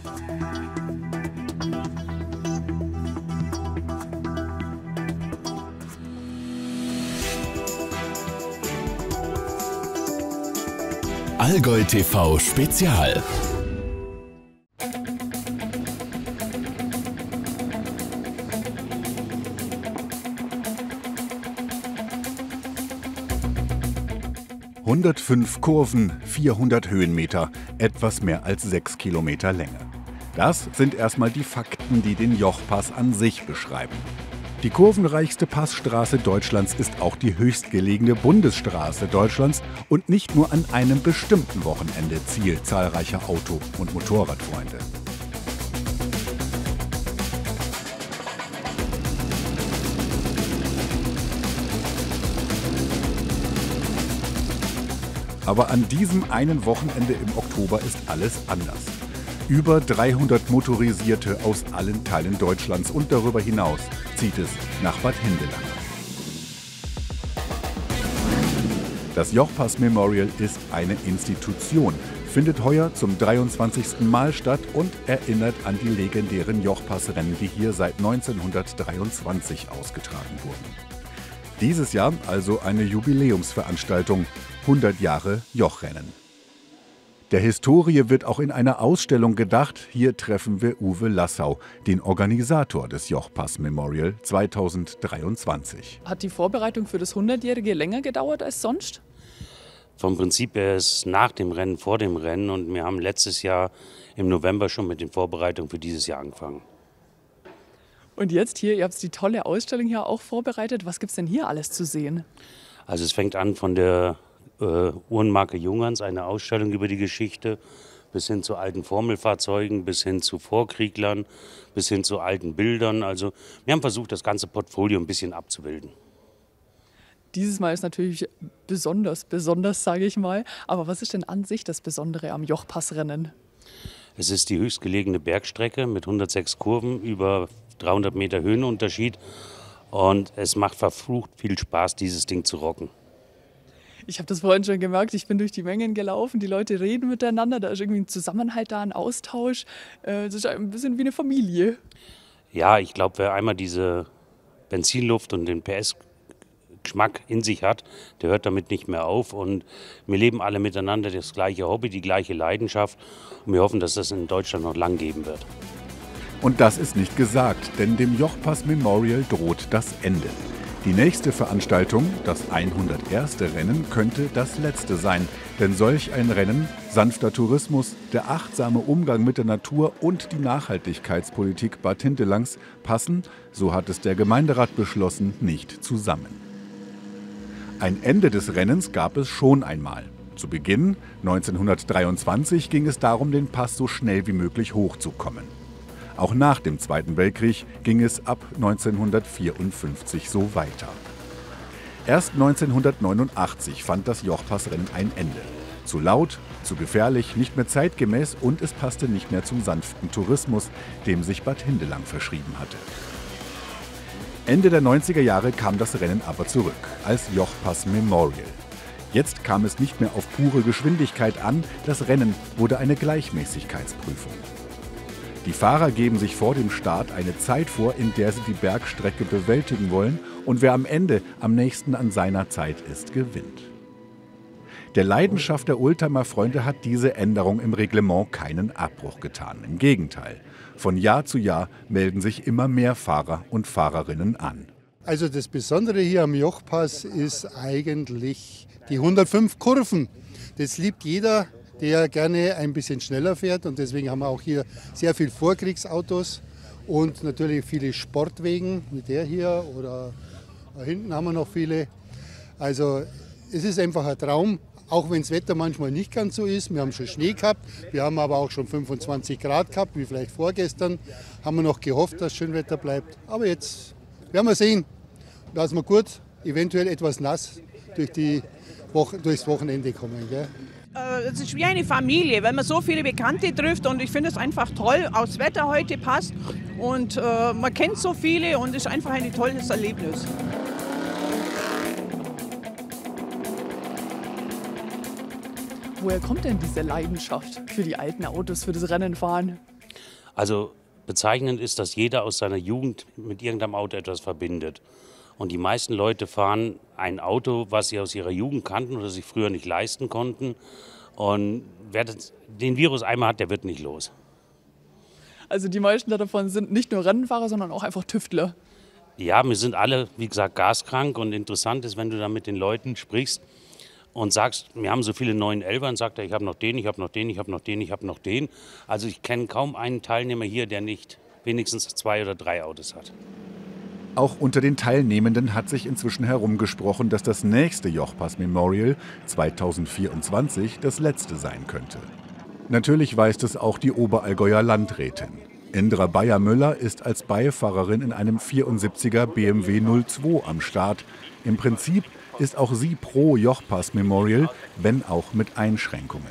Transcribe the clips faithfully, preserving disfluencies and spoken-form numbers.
Allgäu T V Spezial. hundertfünf Kurven, vierhundert Höhenmeter, etwas mehr als sechs Kilometer Länge. Das sind erstmal die Fakten, die den Jochpass an sich beschreiben. Die kurvenreichste Passstraße Deutschlands ist auch die höchstgelegene Bundesstraße Deutschlands und nicht nur an einem bestimmten Wochenende Ziel zahlreicher Auto- und Motorradfreunde. Aber an diesem einen Wochenende im Oktober ist alles anders. Über dreihundert Motorisierte aus allen Teilen Deutschlands und darüber hinaus zieht es nach Bad Hindelang. Das Jochpass Memorial ist eine Institution, findet heuer zum dreiundzwanzigsten Mal statt und erinnert an die legendären Jochpassrennen, die hier seit neunzehnhundertdreiundzwanzig ausgetragen wurden. Dieses Jahr also eine Jubiläumsveranstaltung, hundert Jahre Jochrennen. Der Historie wird auch in einer Ausstellung gedacht. Hier treffen wir Uwe Lassau, den Organisator des Jochpass Memorial zweitausenddreiundzwanzig. Hat die Vorbereitung für das hundertjährige länger gedauert als sonst? Vom Prinzip her ist es nach dem Rennen, vor dem Rennen, und wir haben letztes Jahr im November schon mit den Vorbereitungen für dieses Jahr angefangen. Und jetzt hier, ihr habt die tolle Ausstellung hier auch vorbereitet. Was gibt es denn hier alles zu sehen? Also es fängt an von der äh, Uhrenmarke Junghans, eine Ausstellung über die Geschichte, bis hin zu alten Formelfahrzeugen, bis hin zu Vorkrieglern, bis hin zu alten Bildern. Also wir haben versucht, das ganze Portfolio ein bisschen abzubilden. Dieses Mal ist natürlich besonders, besonders, sage ich mal. Aber was ist denn an sich das Besondere am Jochpassrennen? Es ist die höchstgelegene Bergstrecke mit hundertsechs Kurven, über dreihundert Meter Höhenunterschied. Und es macht verflucht viel Spaß, dieses Ding zu rocken. Ich habe das vorhin schon gemerkt, ich bin durch die Mengen gelaufen, die Leute reden miteinander, da ist irgendwie ein Zusammenhalt da, ein Austausch. Es ist ein bisschen wie eine Familie. Ja, ich glaube, wer einmal diese Benzinluft und den P S-Geschmack in sich hat, der hört damit nicht mehr auf. Und wir leben alle miteinander das gleiche Hobby, die gleiche Leidenschaft. Und wir hoffen, dass das in Deutschland noch lang geben wird. Und das ist nicht gesagt, denn dem Jochpass Memorial droht das Ende. Die nächste Veranstaltung, das hunderterste Rennen, könnte das letzte sein. Denn solch ein Rennen, sanfter Tourismus, der achtsame Umgang mit der Natur und die Nachhaltigkeitspolitik Bad Hindelangs passen, so hat es der Gemeinderat beschlossen, nicht zusammen. Ein Ende des Rennens gab es schon einmal. Zu Beginn, neunzehnhundertdreiundzwanzig, ging es darum, den Pass so schnell wie möglich hochzukommen. Auch nach dem Zweiten Weltkrieg ging es ab neunzehnhundertvierundfünfzig so weiter. Erst neunzehnhundertneunundachtzig fand das Jochpassrennen ein Ende. Zu laut, zu gefährlich, nicht mehr zeitgemäß und es passte nicht mehr zum sanften Tourismus, dem sich Bad Hindelang verschrieben hatte. Ende der neunziger Jahre kam das Rennen aber zurück, als Jochpass Memorial. Jetzt kam es nicht mehr auf pure Geschwindigkeit an, das Rennen wurde eine Gleichmäßigkeitsprüfung. Die Fahrer geben sich vor dem Start eine Zeit vor, in der sie die Bergstrecke bewältigen wollen, und wer am Ende am nächsten an seiner Zeit ist, gewinnt. Der Leidenschaft der Oldtimer-Freunde hat diese Änderung im Reglement keinen Abbruch getan. Im Gegenteil, von Jahr zu Jahr melden sich immer mehr Fahrer und Fahrerinnen an. Also das Besondere hier am Jochpass ist eigentlich die hundertfünf Kurven. Das liebt jeder, der gerne ein bisschen schneller fährt, und deswegen haben wir auch hier sehr viele Vorkriegsautos und natürlich viele Sportwegen, wie der hier, oder da hinten haben wir noch viele. Also es ist einfach ein Traum, auch wenn das Wetter manchmal nicht ganz so ist. Wir haben schon Schnee gehabt, wir haben aber auch schon fünfundzwanzig Grad gehabt, wie vielleicht vorgestern. Haben wir noch gehofft, dass Schönwetter bleibt, aber jetzt werden wir sehen, dass wir gut, eventuell etwas nass durch die Woche, durchs Wochenende kommen. Gell? Es ist wie eine Familie, weil man so viele Bekannte trifft, und ich finde es einfach toll, auch das Wetter heute passt und äh, man kennt so viele und es ist einfach ein tolles Erlebnis. Woher kommt denn diese Leidenschaft für die alten Autos, für das Rennenfahren? Also bezeichnend ist, dass jeder aus seiner Jugend mit irgendeinem Auto etwas verbindet. Und die meisten Leute fahren ein Auto, was sie aus ihrer Jugend kannten oder sich früher nicht leisten konnten. Und wer das, den Virus einmal hat, der wird nicht los. Also die meisten davon sind nicht nur Rennfahrer, sondern auch einfach Tüftler. Ja, wir sind alle, wie gesagt, gaskrank. Und interessant ist, wenn du da mit den Leuten sprichst und sagst, wir haben so viele neun Elfer, und sagt er, ich habe noch den, ich habe noch den, ich habe noch den, ich habe noch den. Also ich kenne kaum einen Teilnehmer hier, der nicht wenigstens zwei oder drei Autos hat. Auch unter den Teilnehmenden hat sich inzwischen herumgesprochen, dass das nächste Jochpass Memorial zweitausendvierundzwanzig das letzte sein könnte. Natürlich weiß es auch die Oberallgäuer Landrätin. Indra Bayer-Müller ist als Beifahrerin in einem vierundsiebziger B M W null zwei am Start. Im Prinzip ist auch sie pro Jochpass Memorial, wenn auch mit Einschränkungen.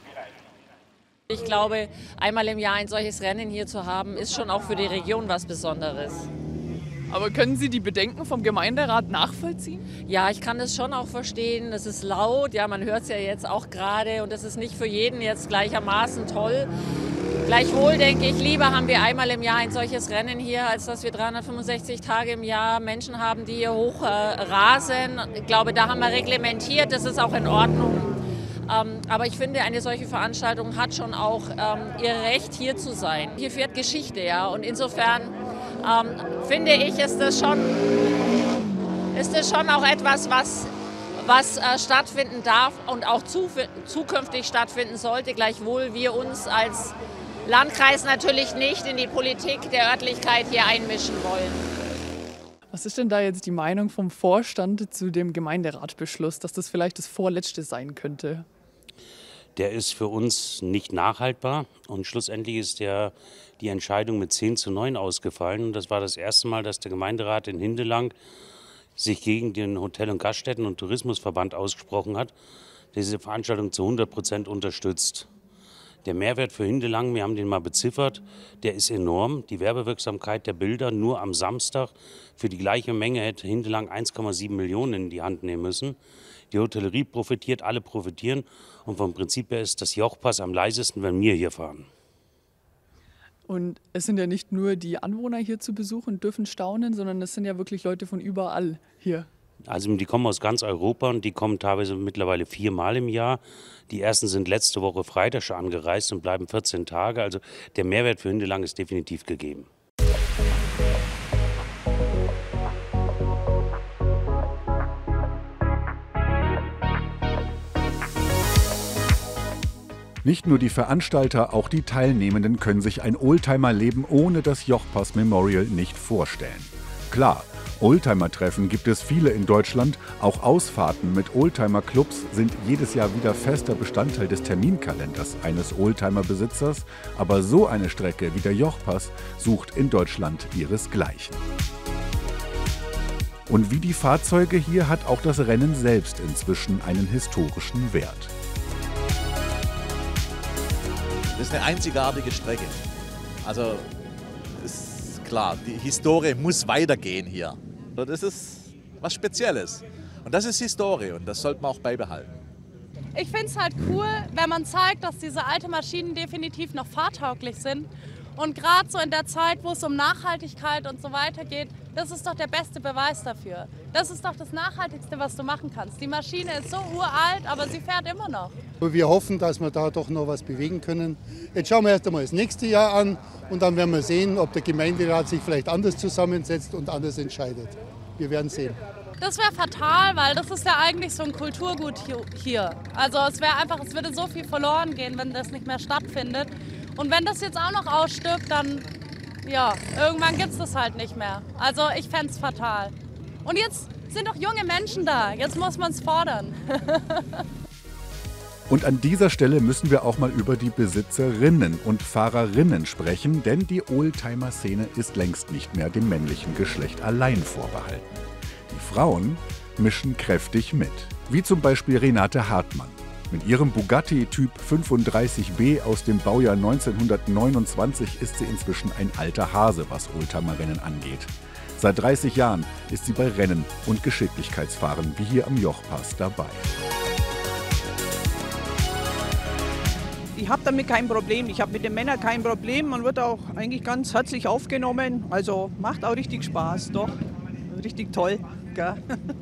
Ich glaube, einmal im Jahr ein solches Rennen hier zu haben, ist schon auch für die Region was Besonderes. Aber können Sie die Bedenken vom Gemeinderat nachvollziehen? Ja, ich kann das schon auch verstehen. Es ist laut, ja, man hört es ja jetzt auch gerade und es ist nicht für jeden jetzt gleichermaßen toll. Gleichwohl denke ich, lieber haben wir einmal im Jahr ein solches Rennen hier, als dass wir dreihundertfünfundsechzig Tage im Jahr Menschen haben, die hier hoch äh, rasen. Ich glaube, da haben wir reglementiert, das ist auch in Ordnung. Ähm, aber ich finde, eine solche Veranstaltung hat schon auch ähm, ihr Recht, hier zu sein. Hier fährt Geschichte, ja, und insofern ähm, finde ich, ist das schon, ist das schon auch etwas, was, was äh, stattfinden darf und auch zu, zukünftig stattfinden sollte, gleichwohl wir uns als Landkreis natürlich nicht in die Politik der Örtlichkeit hier einmischen wollen. Was ist denn da jetzt die Meinung vom Vorstand zu dem Gemeinderatbeschluss, dass das vielleicht das vorletzte sein könnte? Der ist für uns nicht nachhaltbar und schlussendlich ist der, die Entscheidung mit zehn zu neun ausgefallen. Und das war das erste Mal, dass der Gemeinderat in Hindelang sich gegen den Hotel- und Gaststätten- und Tourismusverband ausgesprochen hat, der diese Veranstaltung zu hundert Prozent unterstützt. Der Mehrwert für Hindelang, wir haben den mal beziffert, der ist enorm. Die Werbewirksamkeit der Bilder nur am Samstag für die gleiche Menge hätte Hindelang eins Komma sieben Millionen in die Hand nehmen müssen. Die Hotellerie profitiert, alle profitieren und vom Prinzip her ist das Jochpass am leisesten, wenn wir hier fahren. Und es sind ja nicht nur die Anwohner hier zu Besuch und dürfen staunen, sondern es sind ja wirklich Leute von überall hier. Also die kommen aus ganz Europa und die kommen teilweise mittlerweile viermal im Jahr. Die ersten sind letzte Woche Freitag schon angereist und bleiben vierzehn Tage. Also der Mehrwert für Hindelang ist definitiv gegeben. Nicht nur die Veranstalter, auch die Teilnehmenden können sich ein Oldtimer-Leben ohne das Jochpass Memorial nicht vorstellen. Klar, Oldtimer-Treffen gibt es viele in Deutschland, auch Ausfahrten mit Oldtimer-Clubs sind jedes Jahr wieder fester Bestandteil des Terminkalenders eines Oldtimer-Besitzers, aber so eine Strecke wie der Jochpass sucht in Deutschland ihresgleichen. Und wie die Fahrzeuge hier hat auch das Rennen selbst inzwischen einen historischen Wert. Das ist eine einzigartige Strecke. Also ist klar, die Historie muss weitergehen hier. Das ist was Spezielles. Und das ist Historie und das sollte man auch beibehalten. Ich finde es halt cool, wenn man zeigt, dass diese alten Maschinen definitiv noch fahrtauglich sind. Und gerade so in der Zeit, wo es um Nachhaltigkeit und so weiter geht, das ist doch der beste Beweis dafür. Das ist doch das Nachhaltigste, was du machen kannst. Die Maschine ist so uralt, aber sie fährt immer noch. Wir hoffen, dass wir da doch noch was bewegen können. Jetzt schauen wir erst einmal das nächste Jahr an und dann werden wir sehen, ob der Gemeinderat sich vielleicht anders zusammensetzt und anders entscheidet. Wir werden sehen. Das wäre fatal, weil das ist ja eigentlich so ein Kulturgut hier. Also es wäre einfach, es würde so viel verloren gehen, wenn das nicht mehr stattfindet. Und wenn das jetzt auch noch ausstirbt, dann, ja, irgendwann gibt es das halt nicht mehr. Also ich fände es fatal. Und jetzt sind doch junge Menschen da, jetzt muss man es fordern. Und an dieser Stelle müssen wir auch mal über die Besitzerinnen und Fahrerinnen sprechen, denn die Oldtimer-Szene ist längst nicht mehr dem männlichen Geschlecht allein vorbehalten. Die Frauen mischen kräftig mit, wie zum Beispiel Renate Hartmann. Mit ihrem Bugatti Typ fünfunddreißig B aus dem Baujahr neunzehnhundertneunundzwanzig ist sie inzwischen ein alter Hase, was Oldtimer-Rennen angeht. Seit dreißig Jahren ist sie bei Rennen und Geschicklichkeitsfahren wie hier am Jochpass dabei. ich habe damit kein Problem. Ich habe mit den Männern kein Problem. Man wird auch eigentlich ganz herzlich aufgenommen. Also macht auch richtig Spaß, doch. Richtig toll. Gell?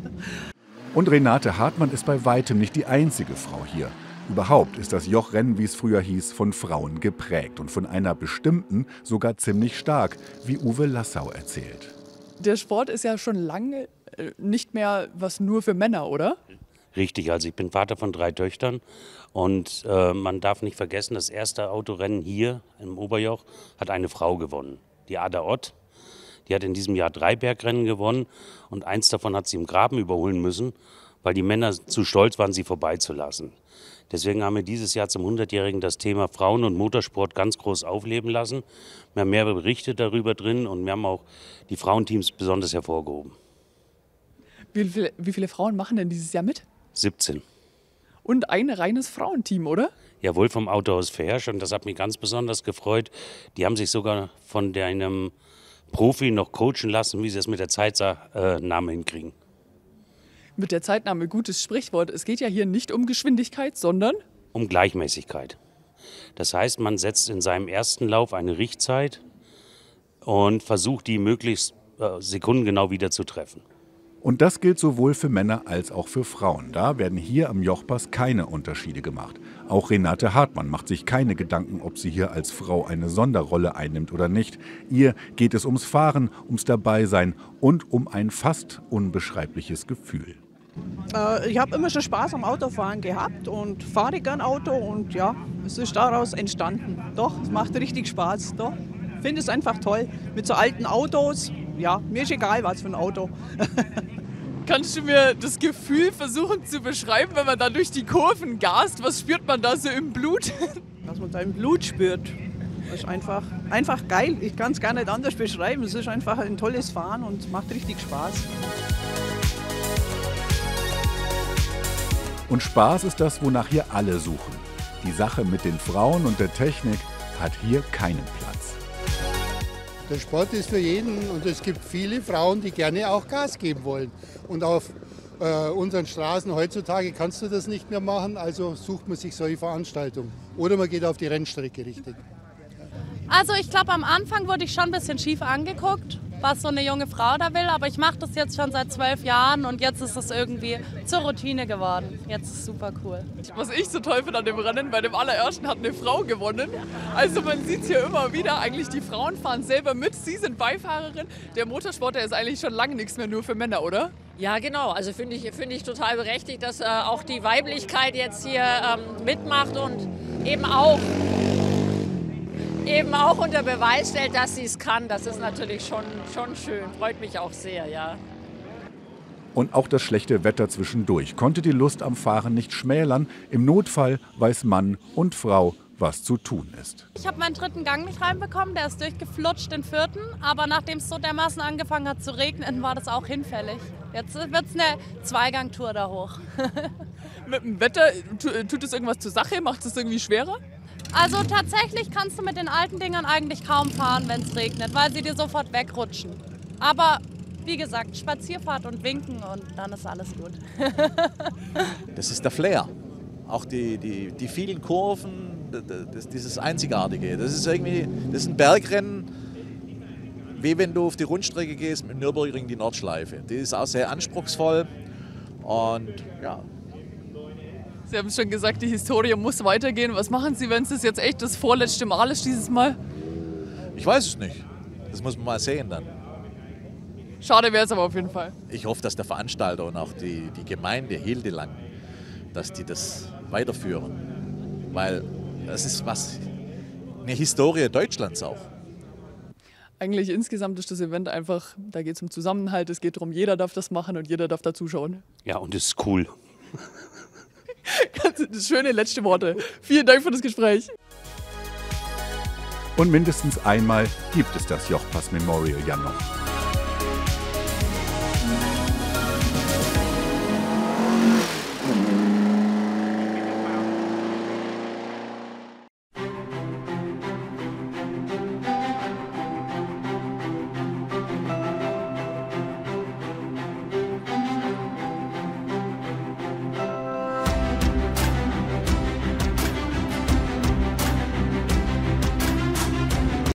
Und Renate Hartmann ist bei weitem nicht die einzige Frau hier. Überhaupt ist das Jochrennen, wie es früher hieß, von Frauen geprägt und von einer bestimmten sogar ziemlich stark, wie Uwe Lassau erzählt. Der Sport ist ja schon lange nicht mehr was nur für Männer, oder? Richtig, also ich bin Vater von drei Töchtern und äh, man darf nicht vergessen, das erste Autorennen hier im Oberjoch hat eine Frau gewonnen, die Ada Ott. Die hat in diesem Jahr drei Bergrennen gewonnen und eins davon hat sie im Graben überholen müssen, weil die Männer zu stolz waren, sie vorbeizulassen. Deswegen haben wir dieses Jahr zum hundertjährigen das Thema Frauen und Motorsport ganz groß aufleben lassen. Wir haben mehrere Berichte darüber drin und wir haben auch die Frauenteams besonders hervorgehoben. Wie viele, wie viele Frauen machen denn dieses Jahr mit? siebzehn. Und ein reines Frauenteam, oder? Jawohl, vom Autohaus Verhersch und das hat mich ganz besonders gefreut. Die haben sich sogar von einem Profi noch coachen lassen, wie sie es mit der Zeitnahme hinkriegen. Mit der Zeitnahme, gutes Sprichwort. Es geht ja hier nicht um Geschwindigkeit, sondern um Gleichmäßigkeit. Das heißt, man setzt in seinem ersten Lauf eine Richtzeit und versucht, die möglichst äh, sekundengenau wieder zu treffen. Und das gilt sowohl für Männer als auch für Frauen. Da werden hier am Jochpass keine Unterschiede gemacht. Auch Renate Hartmann macht sich keine Gedanken, ob sie hier als Frau eine Sonderrolle einnimmt oder nicht. Ihr geht es ums Fahren, ums Dabeisein und um ein fast unbeschreibliches Gefühl. Äh, ich habe immer schon Spaß am Autofahren gehabt und fahre gern Auto und ja, es ist daraus entstanden. Doch, es macht richtig Spaß. Doch, ich finde es einfach toll mit so alten Autos. Ja, mir ist egal, was für ein Auto. Kannst du mir das Gefühl versuchen zu beschreiben, wenn man da durch die Kurven gast? Was spürt man da so im Blut? Was man da im Blut spürt, ist einfach, einfach geil. Ich kann es gar nicht anders beschreiben. Es ist einfach ein tolles Fahren und macht richtig Spaß. Und Spaß ist das, wonach hier alle suchen. Die Sache mit den Frauen und der Technik hat hier keinen Platz. Der Sport ist für jeden und es gibt viele Frauen, die gerne auch Gas geben wollen. Und auf äh, unseren Straßen heutzutage kannst du das nicht mehr machen, also sucht man sich solche Veranstaltungen. Oder man geht auf die Rennstrecke richtig. Also ich glaube, am Anfang wurde ich schon ein bisschen schief angeguckt, was so eine junge Frau da will. Aber ich mache das jetzt schon seit zwölf Jahren und jetzt ist es irgendwie zur Routine geworden. Jetzt ist es super cool. Was ich so toll finde an dem Rennen, bei dem allerersten hat eine Frau gewonnen. Also man sieht es hier immer wieder, eigentlich die Frauen fahren selber mit, sie sind Beifahrerin. Der Motorsport, der ist eigentlich schon lange nichts mehr nur für Männer, oder? Ja, genau. Also finde ich, find ich total berechtigt, dass äh, auch die Weiblichkeit jetzt hier ähm, mitmacht und eben auch... eben auch unter Beweis stellt, dass sie es kann. Das ist natürlich schon, schon schön. Freut mich auch sehr, ja. Und auch das schlechte Wetter zwischendurch konnte die Lust am Fahren nicht schmälern. Im Notfall weiß Mann und Frau, was zu tun ist. Ich habe meinen dritten Gang nicht reinbekommen, der ist durchgeflutscht, den vierten. Aber nachdem es so dermaßen angefangen hat zu regnen, war das auch hinfällig. Jetzt wird es eine Zweigangtour da hoch. Mit dem Wetter, tut es irgendwas zur Sache? Macht es irgendwie schwerer? Also tatsächlich kannst du mit den alten Dingern eigentlich kaum fahren, wenn es regnet, weil sie dir sofort wegrutschen. Aber wie gesagt, Spazierfahrt und Winken und dann ist alles gut. Das ist der Flair. Auch die, die, die vielen Kurven, das, dieses Einzigartige. Das ist irgendwie, das ist ein Bergrennen, wie wenn du auf die Rundstrecke gehst mit Nürburgring die Nordschleife. Die ist auch sehr anspruchsvoll und ja. Sie haben schon gesagt, die Historie muss weitergehen. Was machen Sie, wenn es jetzt echt das vorletzte Mal ist dieses Mal? Ich weiß es nicht. Das muss man mal sehen dann. Schade wäre es aber auf jeden Fall. Ich hoffe, dass der Veranstalter und auch die, die Gemeinde Hildelang, dass die das weiterführen. Weil das ist was, eine Historie Deutschlands auch. Eigentlich insgesamt ist das Event einfach, da geht es um Zusammenhalt, es geht darum, jeder darf das machen und jeder darf da zuschauen. Ja, und es ist cool. Ganz schöne letzte Worte. Vielen Dank für das Gespräch. Und mindestens einmal gibt es das Jochpass Memorial ja noch.